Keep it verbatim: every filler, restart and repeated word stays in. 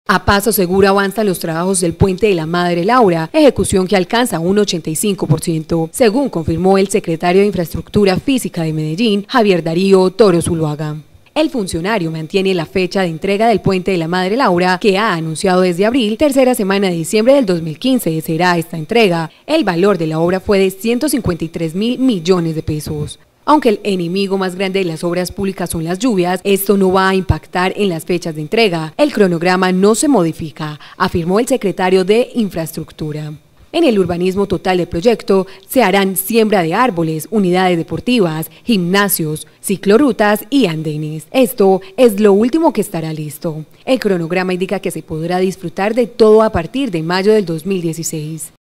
A paso seguro avanzan los trabajos del Puente de la Madre Laura, ejecución que alcanza un ochenta y cinco por ciento, según confirmó el secretario de Infraestructura Física de Medellín, Javier Darío Toro Zuluaga. El funcionario mantiene la fecha de entrega del Puente de la Madre Laura, que ha anunciado desde abril, tercera semana de diciembre del dos mil quince será esta entrega. El valor de la obra fue de ciento cincuenta y tres mil millones de pesos. Aunque el enemigo más grande de las obras públicas son las lluvias, esto no va a impactar en las fechas de entrega. El cronograma no se modifica, afirmó el secretario de Infraestructura. En el urbanismo total del proyecto se harán siembra de árboles, unidades deportivas, gimnasios, ciclorrutas y andenes. Esto es lo último que estará listo. El cronograma indica que se podrá disfrutar de todo a partir de mayo del dos mil dieciséis.